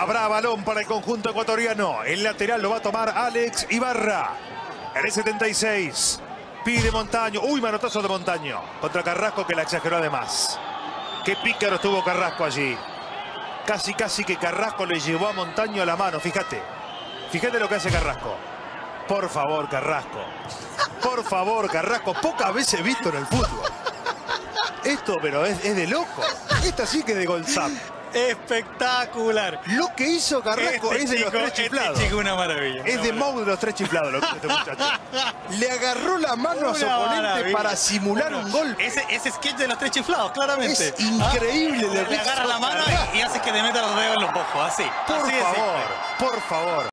Habrá balón para el conjunto ecuatoriano. El lateral lo va a tomar Alex Ibarra. En el 76. Pide Montaño. Uy, manotazo de Montaño. Contra Carrasco, que la exageró además. Qué pícaro estuvo Carrasco allí. Casi que Carrasco le llevó a Montaño a la mano. Fíjate. Fíjate lo que hace Carrasco. Por favor, Carrasco. Por favor, Carrasco. Pocas veces visto en el fútbol. Esto, pero es de loco. Esta sí que es de Golzap. Espectacular. Lo que hizo Carrasco es de los tres chiflados. Este chico una maravilla. Es de Mou de los tres chiflados lo que hizo este muchacho. Le agarró la mano a su oponente para simular un gol. Ese sketch de los tres chiflados, claramente. Es increíble. Le agarra la mano y hace que le meta los dedos en los ojos, así. Por favor, por favor.